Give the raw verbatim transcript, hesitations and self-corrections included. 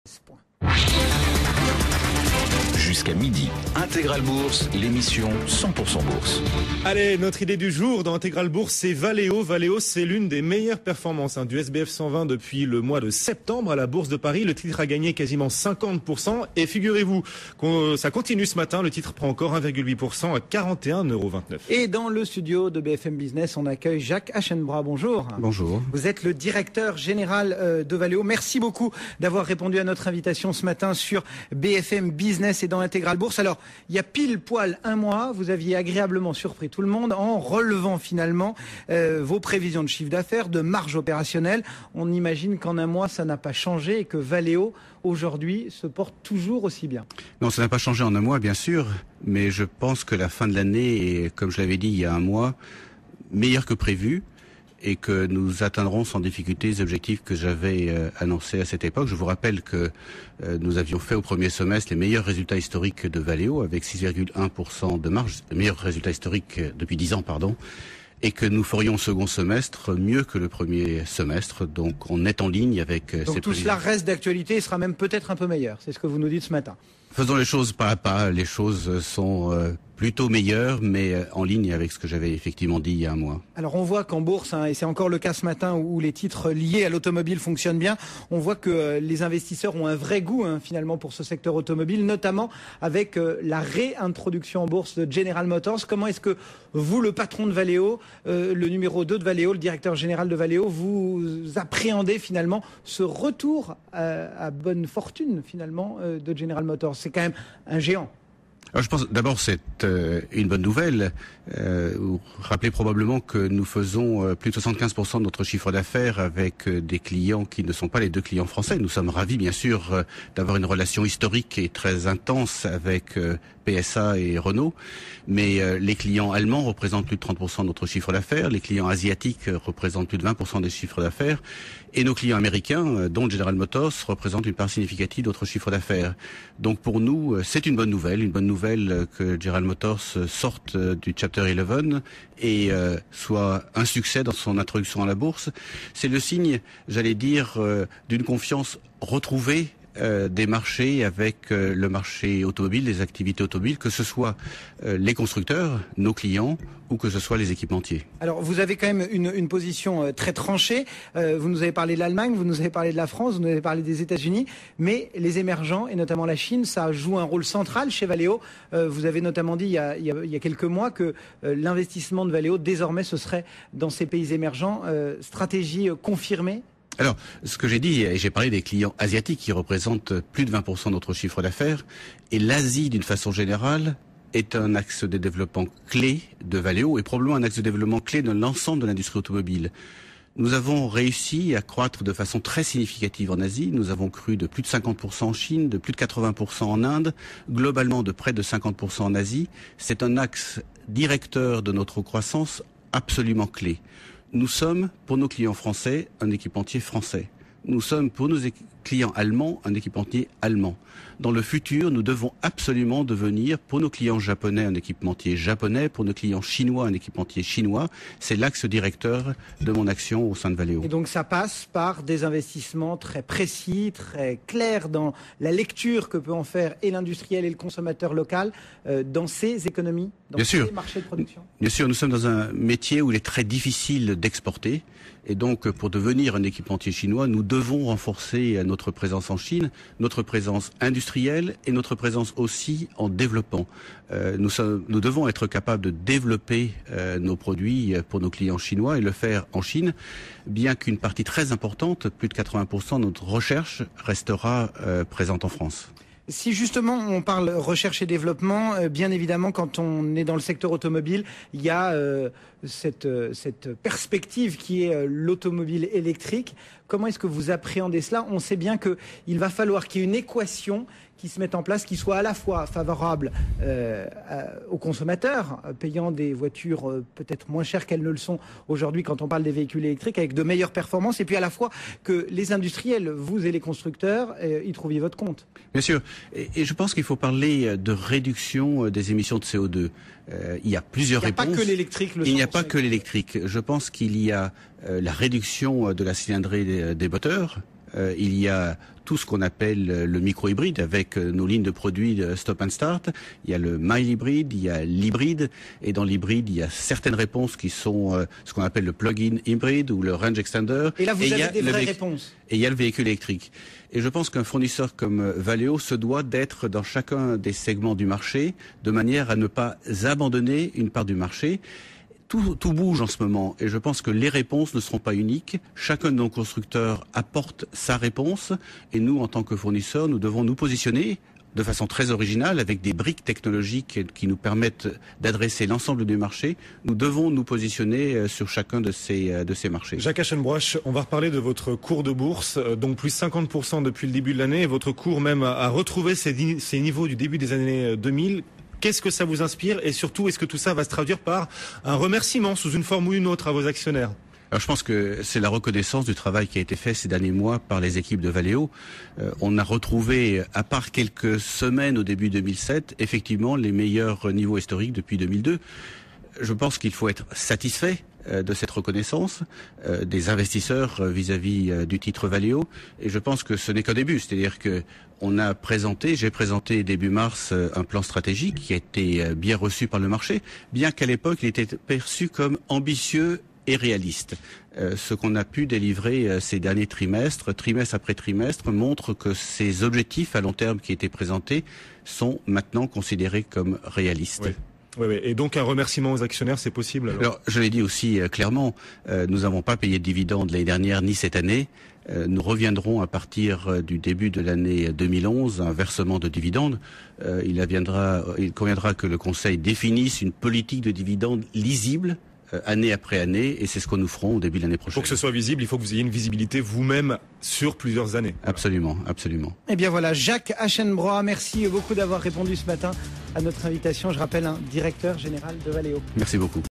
Jusqu'à midi, Intégral Bourse, l'émission cent pour cent Bourse. Allez, notre idée du jour dans Intégral Bourse, c'est Valeo. Valeo, c'est l'une des meilleures performances hein, du S B F cent vingt depuis le mois de septembre à la Bourse de Paris. Le titre a gagné quasiment cinquante pour cent et figurez-vous que ça continue ce matin. Le titre prend encore un virgule huit pour cent à quarante et un euros vingt-neuf. Et dans le studio de B F M Business, on accueille Jacques Aschenbroich. Bonjour. Bonjour. Vous êtes le directeur général de Valeo. Merci beaucoup d'avoir répondu à notre invitation ce matin sur B F M Business et dans Intégral Bourse. Alors, il y a pile poil un mois, vous aviez agréablement surpris tout le monde en relevant finalement euh, vos prévisions de chiffre d'affaires, de marge opérationnelle. On imagine qu'en un mois, ça n'a pas changé et que Valeo, aujourd'hui, se porte toujours aussi bien. Non, ça n'a pas changé en un mois, bien sûr, mais je pense que la fin de l'année est, comme je l'avais dit il y a un mois, meilleure que prévu, et que nous atteindrons sans difficulté les objectifs que j'avais euh, annoncés à cette époque. Je vous rappelle que euh, nous avions fait au premier semestre les meilleurs résultats historiques de Valeo, avec six virgule un pour cent de marge, les meilleurs résultats historiques depuis dix ans, pardon, et que nous ferions au second semestre mieux que le premier semestre. Donc on est en ligne avec euh, Donc ces tout cela reste d'actualité et sera même peut-être un peu meilleur. C'est ce que vous nous dites ce matin. Faisons les choses pas à pas. Les choses sont euh, plutôt meilleures, mais euh, en ligne avec ce que j'avais effectivement dit il y a un mois. Alors on voit qu'en bourse, hein, et c'est encore le cas ce matin où les titres liés à l'automobile fonctionnent bien, on voit que euh, les investisseurs ont un vrai goût hein, finalement pour ce secteur automobile, notamment avec euh, la réintroduction en bourse de General Motors. Comment est-ce que vous, le patron de Valeo, euh, le numéro deux de Valeo, le directeur général de Valeo, vous appréhendez finalement ce retour à, à bonne fortune finalement euh, de General Motors? C'est quand même un géant. Alors je pense d'abord c'est euh, une bonne nouvelle. Euh, vous rappelez probablement que nous faisons euh, plus de soixante-quinze pour cent de notre chiffre d'affaires avec euh, des clients qui ne sont pas les deux clients français. Nous sommes ravis bien sûr euh, d'avoir une relation historique et très intense avec euh, P S A et Renault, mais euh, les clients allemands représentent plus de trente pour cent de notre chiffre d'affaires, les clients asiatiques euh, représentent plus de vingt pour cent des chiffres d'affaires, et nos clients américains, euh, dont General Motors, représentent une part significative de notre chiffre d'affaires. Donc pour nous, euh, c'est une bonne nouvelle, une bonne nouvelle euh, que General Motors euh, sorte euh, du Chapter onze et euh, soit un succès dans son introduction à la bourse. C'est le signe, j'allais dire, euh, d'une confiance retrouvée Euh, des marchés avec euh, le marché automobile, les activités automobiles, que ce soit euh, les constructeurs, nos clients, ou que ce soit les équipementiers. Alors vous avez quand même une, une position euh, très tranchée. Euh, vous nous avez parlé de l'Allemagne, vous nous avez parlé de la France, vous nous avez parlé des États-Unis, mais les émergents, et notamment la Chine, ça joue un rôle central chez Valeo. Euh, vous avez notamment dit il y a, il y a, il y a quelques mois que euh, l'investissement de Valeo, désormais, ce serait dans ces pays émergents. Euh, stratégie euh, confirmée? Alors, ce que j'ai dit, et j'ai parlé des clients asiatiques qui représentent plus de vingt pour cent de notre chiffre d'affaires, et l'Asie, d'une façon générale, est un axe de développement clé de Valeo et probablement un axe de développement clé de l'ensemble de l'industrie automobile. Nous avons réussi à croître de façon très significative en Asie. Nous avons cru de plus de cinquante pour cent en Chine, de plus de quatre-vingts pour cent en Inde, globalement de près de cinquante pour cent en Asie. C'est un axe directeur de notre croissance absolument clé. Nous sommes, pour nos clients français, un équipementier français. Nous sommes, pour nos clients allemands, un équipementier allemand. Dans le futur, nous devons absolument devenir, pour nos clients japonais, un équipementier japonais, pour nos clients chinois, un équipementier chinois. C'est l'axe directeur de mon action au sein de Valeo. Et donc ça passe par des investissements très précis, très clairs dans la lecture que peut en faire et l'industriel et le consommateur local euh, dans ces économies, dans Bien ces sûr. marchés de production. Bien sûr, nous sommes dans un métier où il est très difficile d'exporter. Et donc, pour devenir un équipementier chinois, nous devons renforcer notre présence en Chine, notre présence industrielle et notre présence aussi en développement. Euh, nous, sommes, nous devons être capables de développer euh, nos produits pour nos clients chinois et le faire en Chine, bien qu'une partie très importante, plus de quatre-vingts pour cent de notre recherche, restera euh, présente en France. Si justement on parle recherche et développement, euh, bien évidemment quand on est dans le secteur automobile, il y a euh, cette, euh, cette perspective qui est euh, l'automobile électrique. Comment est-ce que vous appréhendez cela? On sait bien qu'il va falloir qu'il y ait une équation qui se mette en place, qui soit à la fois favorable euh, à, aux consommateurs, payant des voitures euh, peut-être moins chères qu'elles ne le sont aujourd'hui quand on parle des véhicules électriques, avec de meilleures performances, et puis à la fois que les industriels, vous et les constructeurs, euh, y trouviez votre compte. Bien sûr, et, et je pense qu'il faut parler de réduction des émissions de C O deux. Euh, il y a plusieurs réponses. Il n'y a pas que l'électrique. Il n'y a pas que l'électrique. Je pense qu'il y a euh, la réduction de la cylindrée des, des moteurs. Euh, il y a tout ce qu'on appelle le micro-hybride avec nos lignes de produits Stop and Start. Il y a le mild hybride, il y a l'hybride. Et dans l'hybride, il y a certaines réponses qui sont euh, ce qu'on appelle le plug-in hybride ou le range extender. Et là, vous et avez il y a des vraies véhic- réponses. Et il y a le véhicule électrique. Et je pense qu'un fournisseur comme Valeo se doit d'être dans chacun des segments du marché de manière à ne pas abandonner une part du marché. Tout, tout bouge en ce moment et je pense que les réponses ne seront pas uniques. Chacun de nos constructeurs apporte sa réponse et nous, en tant que fournisseurs, nous devons nous positionner de façon très originale avec des briques technologiques qui nous permettent d'adresser l'ensemble du marché. Nous devons nous positionner sur chacun de ces, de ces marchés. Jacques Aschenbroich, on va reparler de votre cours de bourse, donc plus cinquante pour cent depuis le début de l'année et votre cours même a retrouvé ses, ses niveaux du début des années deux mille. Qu'est-ce que ça vous inspire et surtout, est-ce que tout ça va se traduire par un remerciement sous une forme ou une autre à vos actionnaires ? Alors je pense que c'est la reconnaissance du travail qui a été fait ces derniers mois par les équipes de Valeo. Euh, on a retrouvé, à part quelques semaines au début deux mille sept, effectivement les meilleurs niveaux historiques depuis deux mille deux. Je pense qu'il faut être satisfait de cette reconnaissance euh, des investisseurs vis-à-vis euh, du titre Valeo et je pense que ce n'est qu'un début, c'est-à-dire que on a présenté, j'ai présenté début mars euh, un plan stratégique qui a été euh, bien reçu par le marché, bien qu'à l'époque il était perçu comme ambitieux et réaliste. Euh, ce qu'on a pu délivrer euh, ces derniers trimestres, trimestre après trimestre, montre que ces objectifs à long terme qui étaient présentés sont maintenant considérés comme réalistes. Oui. Oui, oui. Et donc un remerciement aux actionnaires, c'est possible alors, alors je l'ai dit aussi euh, clairement, euh, nous n'avons pas payé de dividendes l'année dernière ni cette année. Euh, nous reviendrons à partir euh, du début de l'année deux mille onze à un versement de dividendes. Euh, il, adviendra, il conviendra que le Conseil définisse une politique de dividendes lisible euh, année après année et c'est ce que nous ferons au début de l'année prochaine. Pour que ce soit visible, il faut que vous ayez une visibilité vous-même sur plusieurs années. Absolument, absolument. Eh bien voilà, Jacques Aschenbroich, merci beaucoup d'avoir répondu ce matin à notre invitation. Je rappelle, un directeur général de Valeo. Merci beaucoup.